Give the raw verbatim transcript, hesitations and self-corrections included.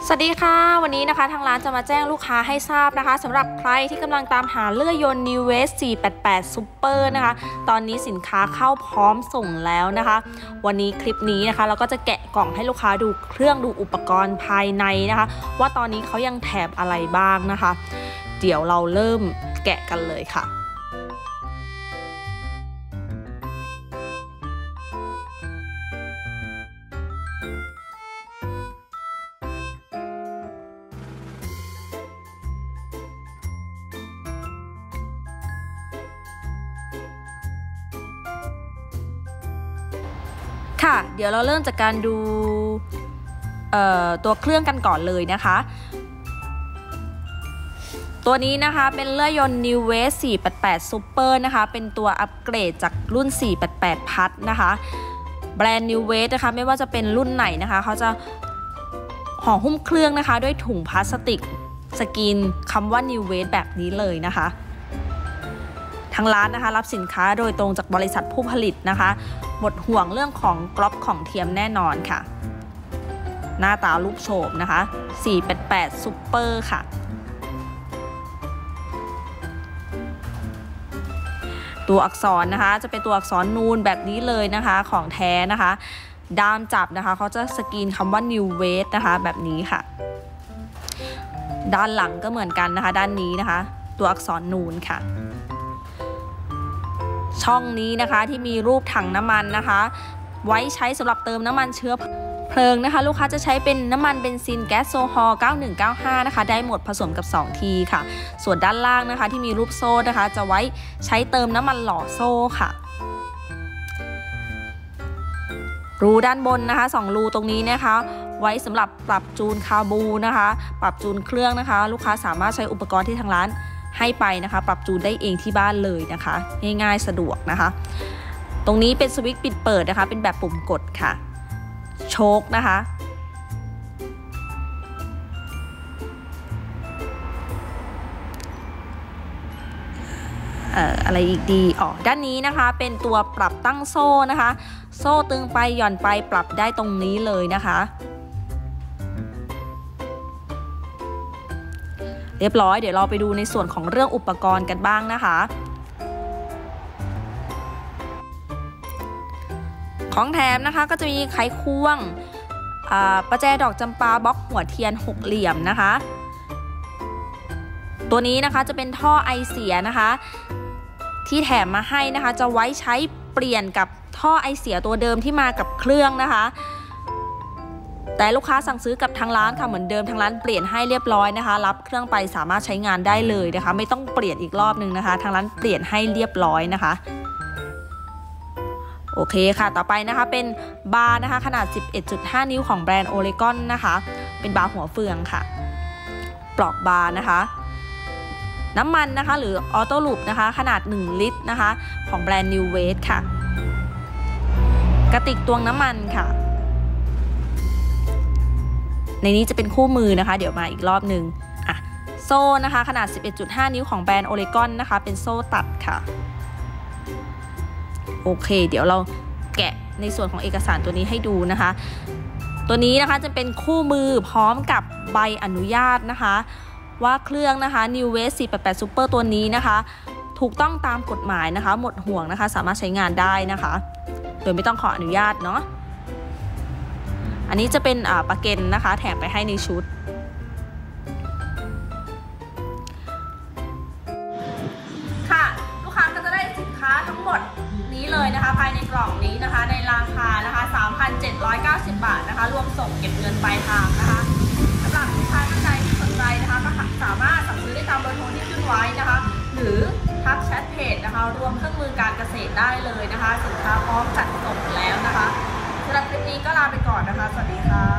สวัสดีค่ะวันนี้นะคะทางร้านจะมาแจ้งลูกค้าให้ทราบนะคะสำหรับใครที่กำลังตามหาเลื่อยยนต์ New West สี่แปดแปด Super นะคะตอนนี้สินค้าเข้าพร้อมส่งแล้วนะคะวันนี้คลิปนี้นะคะเราก็จะแกะกล่องให้ลูกค้าดูเครื่องดูอุปกรณ์ภายในนะคะว่าตอนนี้เขายังแถมอะไรบ้างนะคะเดี๋ยวเราเริ่มแกะกันเลยค่ะค่ะเดี๋ยวเราเริ่มจากการดูตัวเครื่องกันก่อนเลยนะคะตัวนี้นะคะเป็นเลื่อยยนต์ New West สี่แปดแปด Super นะคะเป็นตัวอัปเกรดจากรุ่นสี่แปดแปด พัดนะคะแบรนด์ New West นะคะไม่ว่าจะเป็นรุ่นไหนนะคะเขาจะห่อหุ้มเครื่องนะคะด้วยถุงพลาสติกสกรีนคำว่า New West แบบนี้เลยนะคะทางร้านนะคะรับสินค้าโดยตรงจากบริษัทผู้ผลิตนะคะหมดห่วงเรื่องของกรอบของเทียมแน่นอนค่ะหน้าตารูปโฉมนะคะสี่แปดแปด Super ค่ะตัวอักษรนะคะจะเป็นตัวอักษรนูนแบบนี้เลยนะคะของแท้นะคะด้ามจับนะคะเขาจะสกรีนคำว่า New West นะคะแบบนี้ค่ะด้านหลังก็เหมือนกันนะคะด้านนี้นะคะตัวอักษรนูนค่ะช่องนี้นะคะที่มีรูปถังน้ำมันนะคะไว้ใช้สำหรับเติมน้ำมันเชื้อเพลิงนะคะลูกค้าจะใช้เป็นน้ำมันเบนซินแก๊สโซฮอล์เก้าหนึ่งเก้าห้านะคะได้หมดผสมกับสองทีค่ะส่วนด้านล่างนะคะที่มีรูปโซ่นะคะจะไว้ใช้เติมน้ำมันหล่อโซ่ค่ะรูด้านบนนะคะสองรูตรงนี้นะคะไว้สำหรับปรับจูนคาบูนะคะปรับจูนเครื่องนะคะลูกค้าสามารถใช้อุปกรณ์ที่ทางร้านให้ไปนะคะปรับจูนได้เองที่บ้านเลยนะคะง่ายๆสะดวกนะคะตรงนี้เป็นสวิตช์ปิดเปิดนะคะเป็นแบบปุ่มกดค่ะโชคนะคะเอ่ออะไรอีกดีอ๋อด้านนี้นะคะเป็นตัวปรับตั้งโซ่นะคะโซ่ตึงไปหย่อนไปปรับได้ตรงนี้เลยนะคะเรียบร้อยเดี๋ยวเราไปดูในส่วนของเรื่องอุปกรณ์กันบ้างนะคะของแถมนะคะก็จะมีไขควงประแจดอกจำปาบล็อกหัวเทียนหกเหลี่ยมนะคะตัวนี้นะคะจะเป็นท่อไอเสียนะคะที่แถมมาให้นะคะจะไว้ใช้เปลี่ยนกับท่อไอเสียตัวเดิมที่มากับเครื่องนะคะแต่ลูกค้าสั่งซื้อกับทางร้านค่ะเหมือนเดิมทางร้านเปลี่ยนให้เรียบร้อยนะคะรับเครื่องไปสามารถใช้งานได้เลยนะคะไม่ต้องเปลี่ยนอีกรอบนึงนะคะทางร้านเปลี่ยนให้เรียบร้อยนะคะโอเคค่ะต่อไปนะคะเป็นบาร์นะคะขนาด สิบเอ็ดจุดห้า นิ้วของแบรนด์โอเลกอนนะคะเป็นบาร์หัวเฟืองค่ะปลอกบาร์นะคะน้ำมันนะคะหรือออโต้ลูปนะคะขนาดหนึ่งลิตรนะคะของแบรนด์ New West ค่ะกระติกตวงน้ำมันค่ะในนี้จะเป็นคู่มือนะคะเดี๋ยวมาอีกรอบหนึ่งอ่ะโซ่นะคะขนาด สิบเอ็ดจุดห้า นิ้วของแบรนด์โอเลกอนนะคะเป็นโซ่ตัดค่ะโอเคเดี๋ยวเราแกะในส่วนของเอกสารตัวนี้ให้ดูนะคะตัวนี้นะคะจะเป็นคู่มือพร้อมกับใบอนุญาตนะคะว่าเครื่องนะคะ New West สี่แปดแปด Super ตัวนี้นะคะถูกต้องตามกฎหมายนะคะหมดห่วงนะคะสามารถใช้งานได้นะคะโดยไม่ต้องขออนุญาตเนาะอันนี้จะเป็นปากเกนนะคะแถมไปให้ในชุดค่ะลูกค้าก็จะได้สินค้าทั้งหมดนี้เลยนะคะภายในกล่องนี้นะคะในราคานะคะ สามพันเจ็ดร้อยเก้าสิบ บาทนะคะรวมส่งเก็บเงินปลายทางนะคะสำหรับลูกค้าท่านใดที่สนใจนะคะก็สามารถสั่งซื้อได้ตามเบอร์โทรที่ขึ้นไว้นะคะหรือทักแชทเพจนะคะรวมเครื่องมือการเกษตรได้เลยนะคะสินค้าพร้อมจัดส่งแล้วนะคะสำหรับคลิปนี้ก็ลาไปก่อนนะคะสวัสดีค่ะ